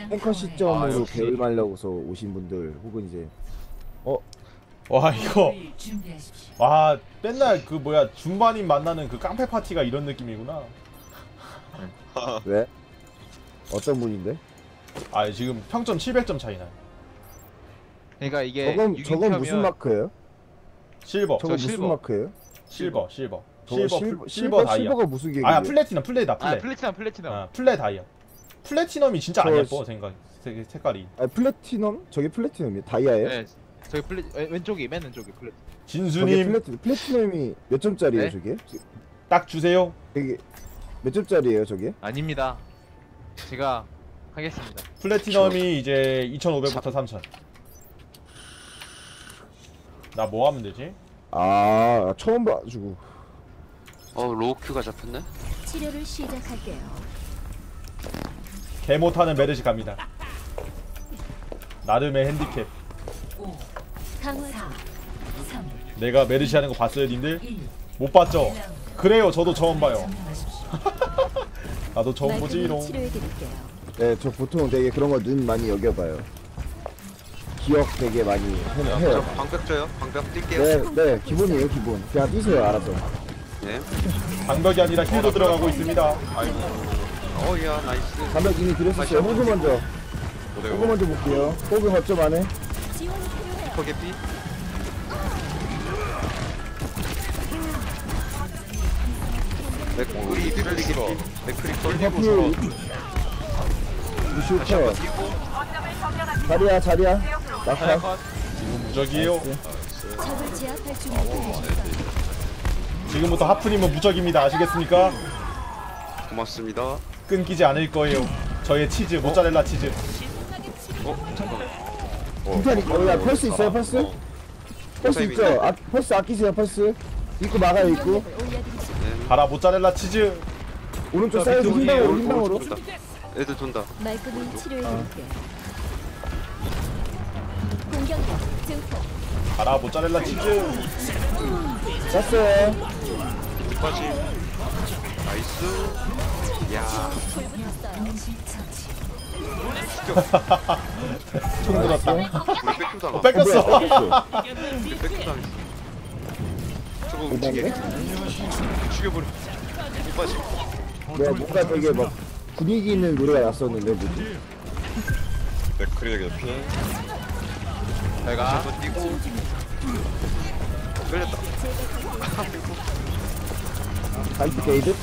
탱커 시점으로 배울 말려고서 오신 분들 혹은 이제 와 이거 와 맨날 그 뭐야 중반인 만나는 그 깡패 파티가 이런 느낌이구나. 왜? 어떤 분인데? 아 지금 평점 700점 차이 나요. 그러니까 이게 저건 무슨 마크예요? 실버. 저건 무슨 실버. 마크예요? 실버 저거 실버 다이아. 실버가 무슨 계급이에요? 아 플래티넘 플레다 플레. 플래티넘. 아 플레 다이아. 플래티넘이 진짜 안 저 예뻐 색깔이. 아 플래티넘? 저게 플래티넘이에요? 다이아예요? 네. 저기 왼쪽이 맨 왼쪽이 플래티넘. 진수님 플래티넘이 몇 점짜리예요? 네? 저게? 딱 주세요. 되게 몇 점짜리예요 저게? 아닙니다. 제가 하겠습니다. 플래티넘이 이제 2,500부터 3,000. 나 뭐 하면 되지? 아 처음 봐가지고. 로우큐가 잡혔네? 치료를 시작할게요. 개 못하는 메르시 갑니다. 나름의 핸디캡. 강화. 내가 메르시 하는 거 봤어요 님들? 못 봤죠? 그래요 저도 처음 봐요. 나도 처음 보지롱. 치료해드릴게요. 네, 저 보통 되게 그런 거 눈 많이 여겨봐요. 기억 되게 많이 해요. 방벽 줘요? 방벽 뛸게요. 네, 기본이에요, 기본. 그냥 뛰세요, 알아서. 네. 방벽이 아니라 힐도 들어가고 있습니다. 아이고. 야 나이스. 가면 이미 드렸었어요. 호그 먼저. 호그 먼저 볼게요. 호그 거점 안에. 지원이 필요해요. 포개피. 맥크리 들리기. 맥크리 걸리고. 커피. 루시오 다시 한번 커. 뛰고. 자리야. 낙하. 지금 무적이에요. 적을 제압할 준비. 지금부터 하프님은 무적입니다. 아시겠습니까? 고맙습니다. 끊기지 않을 거예요. 저의 치즈, 모짜렐라 치즈. 잠깐만. 괜찮으니까. 야, 펄스 있어요, 펄스? 펄스 있죠? 펄스 아끼세요, 펄스. 입구 막아요, 입구. 올려드리죠. 가라 모짜렐라 치즈. 오른쪽 사이드 흰방으로, 흰방으로. 애들 돈다. 말끔히 치료해드릴게요. 공격력 증폭. 가라 모짜렐라 치즈. 땄어요. 빠지. 나이스. 야. 총 들었다. 우리 백큐 당하. 뺏겼어. 우리 백큐 당했어. 저거 움직이게. 죽여버려. 이 빠지. 내가 뭔가 되게 막 분위기 있는 노래가 났었는데, 뭐지? 맥크리에게 피. 제가 한번 뛰고. 끌렸다. 가이트 게이드?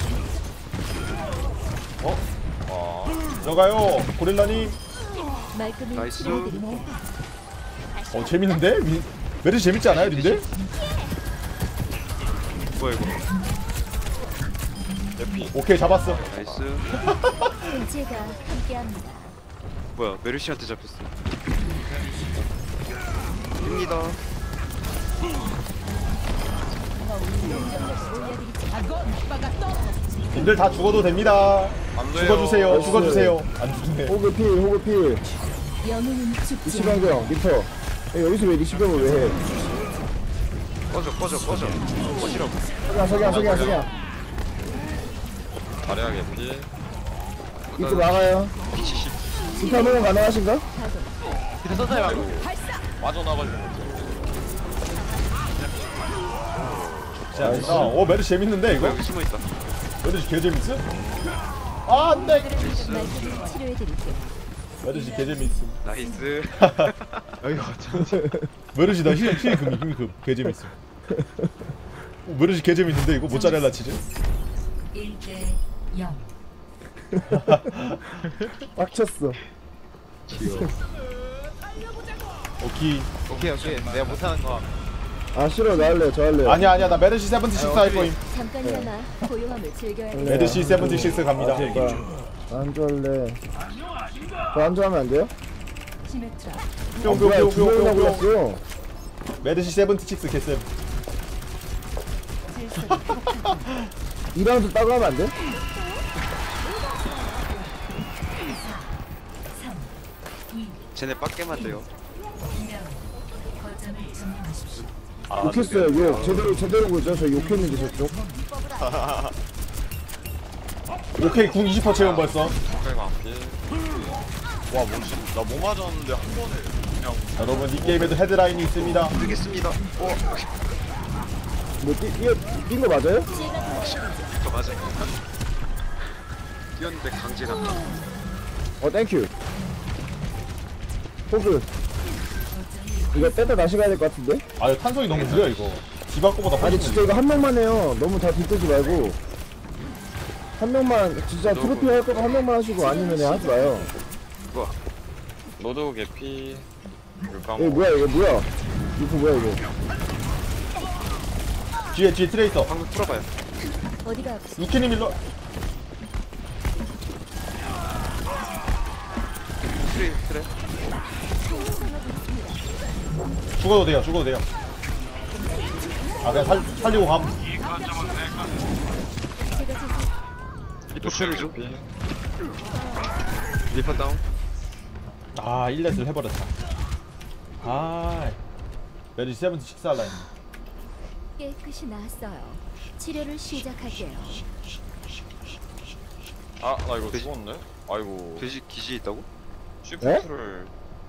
들어가요 고릴라님. 말끔히 나이스. 치료해드릴게요. 재밌는데? 메르시 재밌지 않아요 님들? 뭐야 이거? 에피. 오케이 잡았어. 나이스. 제가 함께합니다. 뭐야 메르시한테 잡혔어. 입니다. 님들 다 죽어도 됩니다. 죽어주세요. 나이스. 죽어주세요. 안 죽네. 호그 필, 호그 필. 영웅은 죽지 않아. 리시방경, 리퍼. 여기서 왜 리시방을 왜 해? 꺼져. 꺼지라고. 석양. 다리하게 피. 입구 막아요. 리퍼 한번 가능하신가? 기타 썼어요 말고. 맞아 나가지고. 자, 메르시 재밌는데 이거? 여기 숨어 있다. 메르시 개 재밌음? 아 안돼. 말끔히 치료해드릴게요. 메르시 개 재밌음. 나이스. 여기가 어쩌지? 메르시 나 힐금 개 재밌음. 메르시 개 재밌는데 이거 모짜렐라 치즈? 1대 0. 빡쳤어. 오케이. 오케이. 내가 못하는 거. 아 싫어, 나 할래요, 저 할래요. 아니야 나 메르시 76 할 거임. 잠깐이나마 고요함을 즐겨야 돼요. 메르시 76 갑니다. 안좋아할래. 저 안좋아하면 안 돼요? 시메트라. 두 명이나 뿅뿅뿅뿅뿅뿅. 골랐어. 메르시 76 개쌤. 2라운드 따고 하면 안 돼? 쟤네 빡게만 돼요. 거점을 점령하십시오. 욕했어요, 욕. 제대로 보죠. 저 욕했는데 저쪽. 오케이 궁 20% 채운 벌써. 와 뭐지? 나 뭐 맞았는데 한 번에 그냥 여러분 이 게임에도 헤드라인이 있습니다. 뜨겠습니다. 뭐 뛴거 맞아요? 저 맞아. 뛰었는데 강제가. 땡큐. 호그. 이거 뺐다 다시 가야 될 것 같은데? 아 탄성이 너무 느려 이거. 디바 거보다 아니 훨씬 진짜 느려. 이거 한 명만 해요. 너무 다 뒤뜨지 말고 한 명만 진짜 트로피 할 거면 한 명만 하시고 아니면 그냥 하지 마요. 너도 개피. 이거 뭐야 이거 뭐야? 이거 뭐야 이거? 뒤에 트레이서. 방금 풀어봐요. 어디가 아프세요? 루키님 일로. 트레. 죽어도 돼요. 아 그냥 살리고 감. 리퍼 쉐리죠. 리퍼 다운. 아 1렛을 해버렸다. 아 메리 76 할라 했네. 깨끗이 나았어요. 치료를 시작할게요. 아, 나 이거 죽었네? 아이고. 돼지 기지 있다고? 쉬프트를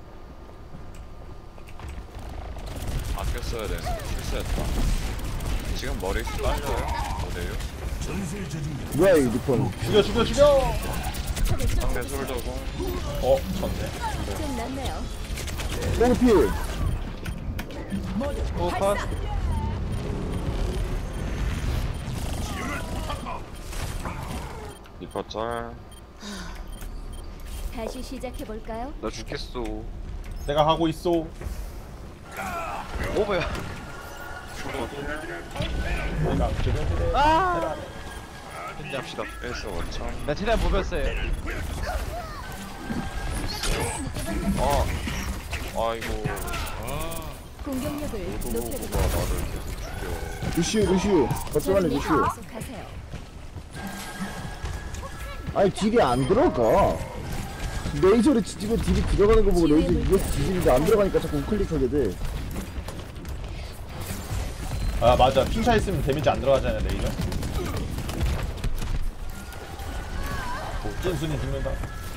아껴 써야 돼. 실수했다. 지금 머리 딸려요? 어때요? 뭐야 이 리폰? 죽여. 상대 솔더고. 졌네. 좀 낫네요. 땡필. 컷. 리퍼 짤. 다시 시작해 볼까요? 나 죽겠어. 내가 하고 있어. 오버야. 내가 아! 현재 합시다. 1스 5천. 나 최대한 보였어요. 아이고. 공격력을 높여드릴게요. 누가 나를 계속 죽여. 루시우. 걱정하네 루시우. 계속하세요. 아니 딜이 안 들어가. 레이저를 지지고 딜이 들어가는 거 보고 레이저 이거 지지는데 안 들어가니까 자꾸 우클릭하게 돼. 아 맞아. 핑차 있으면 데미지 안 들어가잖아 레이저. 찐순이 죽는다.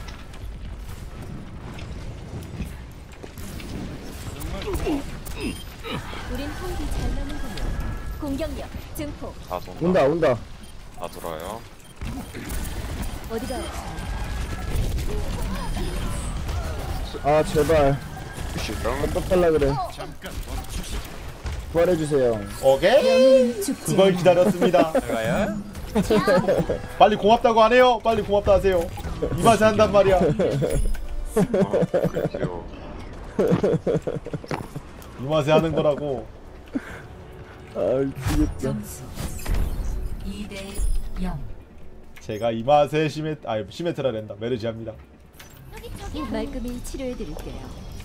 우린 호흡이 잘 나는군요. 공격력 증폭. 다 돈다. 온다. 다 돌아요. 어디가 아프세요? 아 제발. 슈 다운. 어떡할라 그래. 부활해주세요. 오케이. 죽지 그걸 않아. 기다렸습니다. 제가요? 빨리 고맙다고 안 해요. 빨리 고맙다 하세요. 이 맛에 한단 말이야. 그렇게요. 이 맛에 하는 거라고. 아 미치겠다. 점수 2대 0. 제가 이 맛에 시메트라랜다. 메르시합니다. 말끔히 치료해 드릴게요.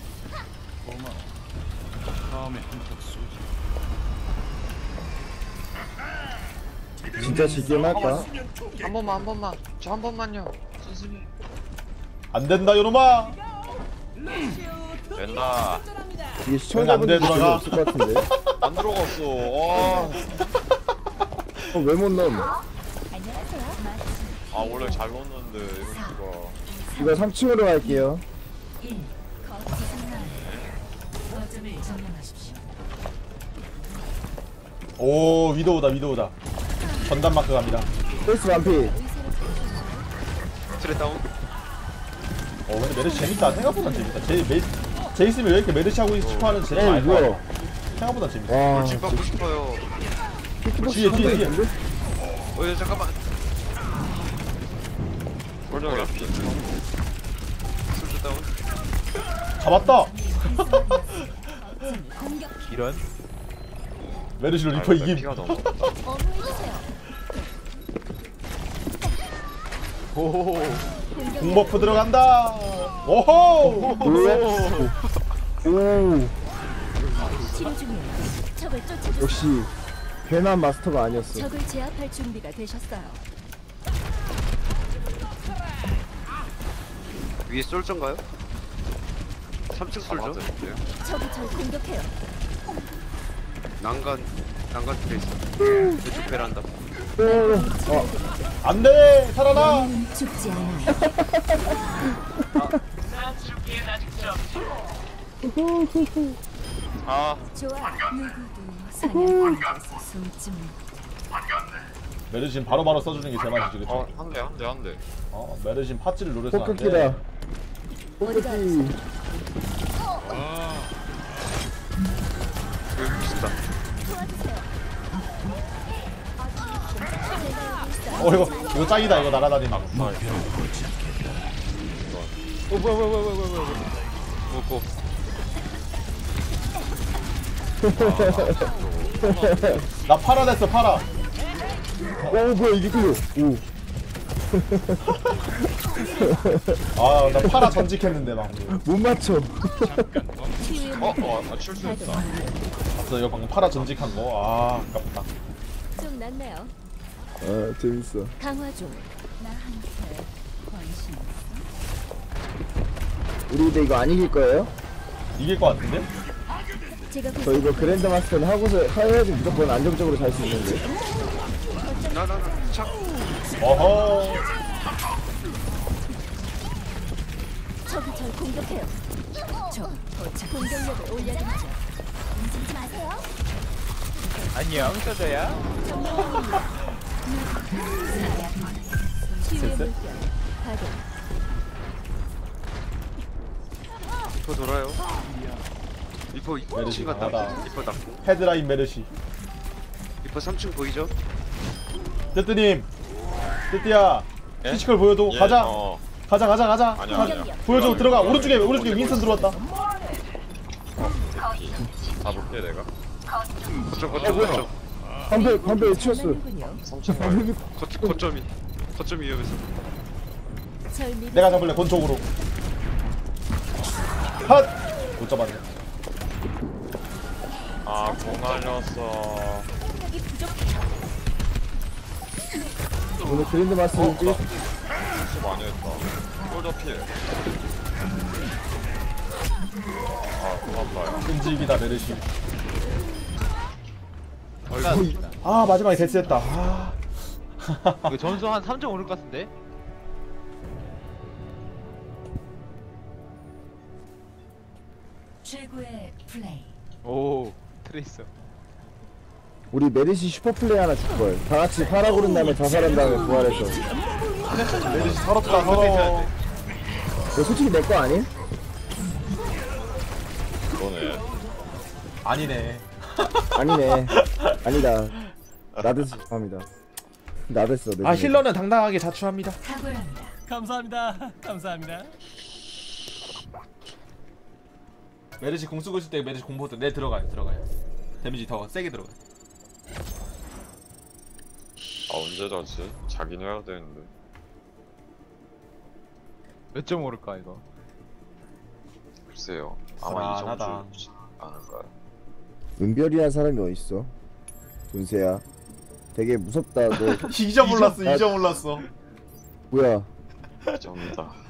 진짜 지게임 할까? 한 번만. 저 한 번만요. 선생님. 안 된다 요놈아. 된다. 이게 시청자분들 안 돼, 별로 들어가. 없을 것 같은데. 안 들어갔어. 와. 왜 못 넣음? 안녕하세요. 아, 원래 잘 넣었는데, 이런 수가. 이거 3층으로 갈게요. 1. 거점을 점령하십시오. 오 위도우다. 전담 마크 갑니다. 페이스 반피. 트레 다운. 근데 메르시 재밌다. 생각보다 재밌다. 제 있으면 왜 이렇게 메르시 하고 싶어하는 제일 에이 많이 뭐야? 봐요. 생각보다 재밌다. 와. 돌진 받고 싶어요. 뒤에. 야, 잠깐만. 꼴정이 피. 술주 다운. 잡았다. 이런. 메르시로 리퍼 이김. 피가 너무 없다. 어머해주세요. 오. 공버프 들어간다. 오호. 오. 치료 중이에요. 적을 쫓아주세요. 역시 괜한 마스터가 아니었어. 적을 제압할 준비가 되셨어요. 위에 솔전가요? 3층 솔전? 맞았는데요? 적이 절 공격해요. 난간 트레이서. 왼쪽 베란다. 안돼 살아나. 죽지 않아요. 아 좋아. 누구도 사냥꾼께서 숨지 메르신 바로바로 써주는 게 제 맛이지 그쵸? 한대 메르신 팥질을 노려서 안돼. 폭격기다. 폭격기. 여기 미친다. 이거 짱이다 이거 날아다니는 거. 뭐고 나 파라 됐어 파라. 뭐야 이게 끌려. 오. 아 나 파라 전직했는데 방금. 못 맞춰. 실수했다. 봤어 이거 방금 파라 전직한 거. 아 아깝다. 좀 낫네요. 아 재밌어. 강화 중. 나한테 관심 우리 근데 이거 안 이길 거예요? 이길 것 같은데? 제가 저 이거 그랜드 마스터는 하고서 해야지 무조건 안정적으로 잘 수 있는데. 나나나 착. 어허. 적이 절 공격해요. 저 공격력을 올려드리죠. 움직이지 마세요. 안녕 서저야. 치유의 됐어? 물결. 가동. 리퍼 돌아요. 리퍼 메르시 2층 갔다. 강하다. 리퍼 나. 헤드라인 메르시. 리퍼 3층 보이죠? 뜨뜨님. 뜨뜨야. 예? 피지컬 보여도 가자. 가자. 아니야. 보여줘 들어가. 오른쪽에 윈슨 들어왔다. 가볼게 내가. 거점. 반배 치웠어. 장난이군요. 3층 거점이 위험해서. 절 믿. 내가 잡을래 권총으로. 핫. 못 잡았네. 공 날렸어. 능력이 부족해요. 오늘 그랜드 마스터 지 수 많이 했다. 꼴더 피해. 고맙다. 끈질기다 메르시. 아 마지막에 데스했다. 아. 이거 점수 한 3점 오를 것 같은데? 최고의 플레이. 오 트레이서. 우리 메르시 슈퍼플레이 하나 줄걸. 다 같이 팔아 고른 다음에 자살한 다음에 부활해서. 메르시 서럽다 서러워. 이거 솔직히 내 거 아님? 그러네. 아니네. 아니네. 아니다. 나대서 죄송합니다. 나댔어. 내 아 눈에. 힐러는 당당하게 자추합니다. 탁월합니다. 감사합니다. 메르시 공 쓰고 있을 때 메르시 공포도 내 들어가요. 데미지 더 세게 들어가. 언제 자지? 자긴 해야 되는데. 몇 점 오를까 이거? 글쎄요. 아마 이 불안하다. 정도 주지 않을까요? 은별이란 사람이 어딨어? 돈세야. 되게 무섭다. 너 잊어몰랐어. 뭐야? 이 정도다.